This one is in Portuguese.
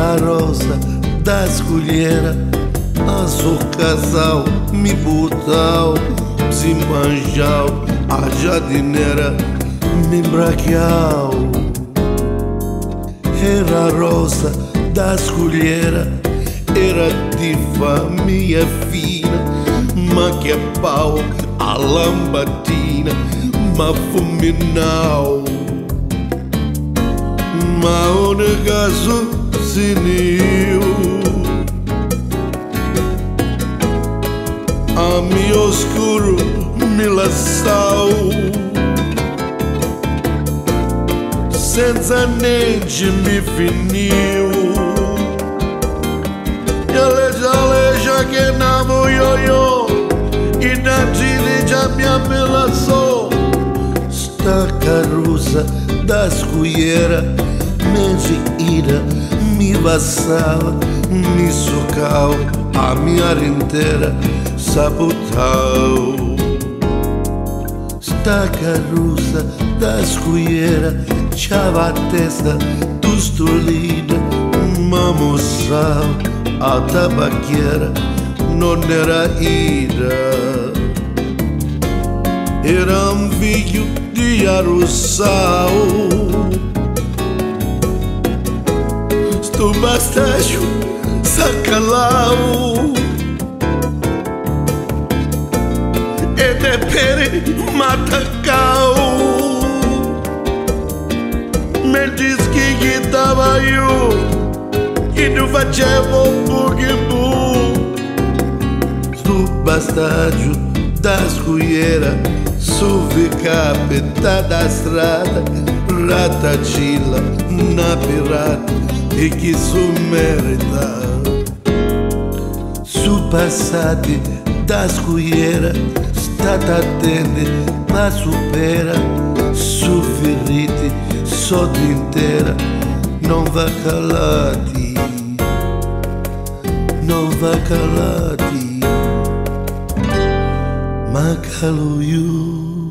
Era a rosa das colheras, azul casal, me botal, se manjal, a jardineira, me braquial. Era a rosa das colheras, era de família fina, ma que pau, a lambatina, ma fuminal. Ma o negaso sinil, a mi oscuro me laçou, senza nente me finiu. E aleja que na ioiô, e na direita me amelaçou. Sta carusa das colheras, me ira, me vassava, me socau, a minha inteira sabotou. Sta carusa das colheras, chava a testa dos tolida, mamoçal, a tabaqueira, não era ira. Era um filho de Arussal. Sto bastágio sacalau, e de pere matacau. Me diz que tava eu e não facevo bugibu. Sto bastágio das colheras, suve capeta da estrada, ratacila na pirata, e que sumerita. Su passate das colheras, sta t'attende, ma supera, su ferite, sotto intera, non va calati, non va calati, ma calo io.